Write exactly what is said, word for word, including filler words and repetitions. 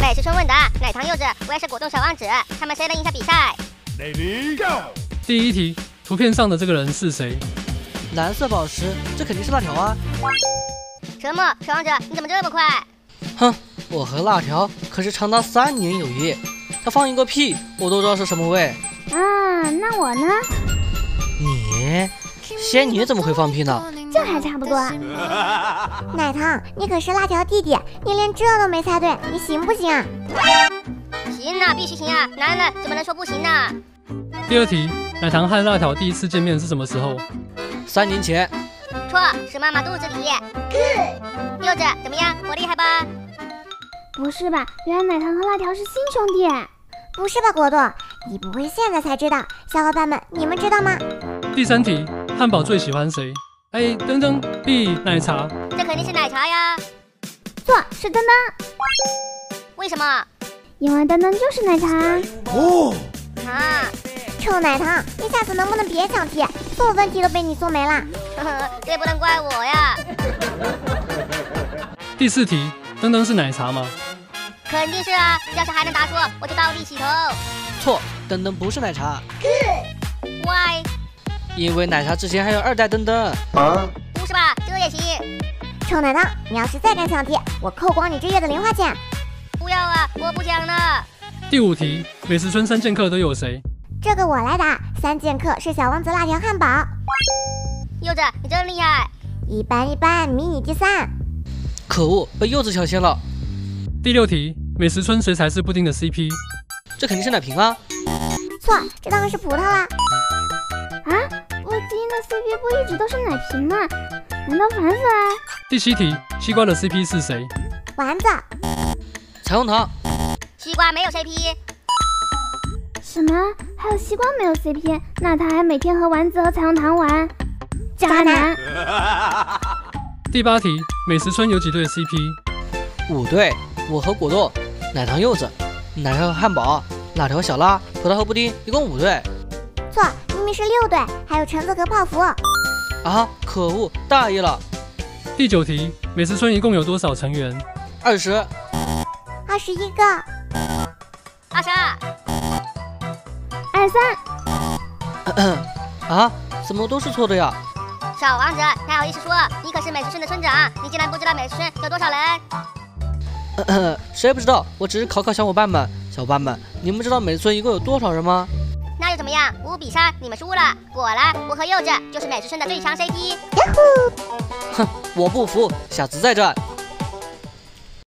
美食村问答，奶糖柚子 V S 果冻小王子，他们谁能赢下比赛 ？Ready go！ 第一题，图片上的这个人是谁？ 蓝色宝石，这肯定是辣条啊！ 什么？小王子，你怎么这么快？ 哼，我和辣条可是长达三年友谊，他放一个屁，我都知道是什么味。 啊，那我呢？ 你，仙女怎么会放屁呢？ 这还差不多。 奶糖，你可是辣条弟弟，你连这都没猜对，你行不行啊？ 行啊，必须行啊！男人怎么能说不行呢？ 第二题，奶糖和辣条第一次见面是什么时候？ 三年前。 错，是妈妈肚子里。柚子怎么样？我厉害吧？ 不是吧？原来奶糖和辣条是亲兄弟。 不是吧，果冻？你不会现在才知道？小伙伴们，你们知道吗？ 第三题，汉堡最喜欢谁 ？A. 登登 B. 奶茶。 这肯定是奶茶呀。 错，是登登。 为什么？ 因为登登就是奶茶。 哦。 啊！ 臭奶糖，你下次能不能别想题？送分题都被你送没了。 呵呵，这不能怪我呀。 第四题，登登是奶茶吗？ 肯定是啊！要是还能答错，我就倒地洗头。 错，登登不是奶茶。 Why？ 因为奶茶之前还有二代登登。 啊？ 不是吧？这也行？ 臭奶糖，你要是再敢想题，我扣光你这月的零花钱。 不要啊！我不讲了。 第五题，美食村三剑客都有谁？ 这个我来答，三剑客是小王子、辣条、汉堡。 柚子，你真厉害！ 一般一般，迷你第三。 可恶，被柚子抢先了。 第六题，美食村谁才是布丁的 C P？ 这肯定是奶瓶啊。 错，这当然是葡萄啦。 啊，我基因的 C P 不一直都是奶瓶吗？难道烦死了？ 第七题，西瓜的 C P 是谁？ 丸子。 彩虹糖。 西瓜没有 C P。 什么？还有西瓜没有 C P？ 那他还每天和丸子和彩虹糖玩？渣男。 第八题，美食村有几对 C P？ 五对，我和果冻，奶糖柚子，奶茶和汉堡，辣条小辣，葡萄和布丁，一共五对。 错，明明是六对，还有橙子和泡芙。 啊，可恶，大意了。 第九题，美食村一共有多少成员？ 二十。 二十一个。 二十二。 二十三。啊，怎么都是错的呀？ 小王子，还好意思说？你可是美食村的村长，你竟然不知道美食村有多少人？ 咳咳谁不知道？我只是考考小伙伴们。小伙伴们，你们知道美食村一共有多少人吗？ 那又怎么样？五比三，你们输了。果然，我和柚子就是美食村的最强 C P。 哼，我不服，下次再战。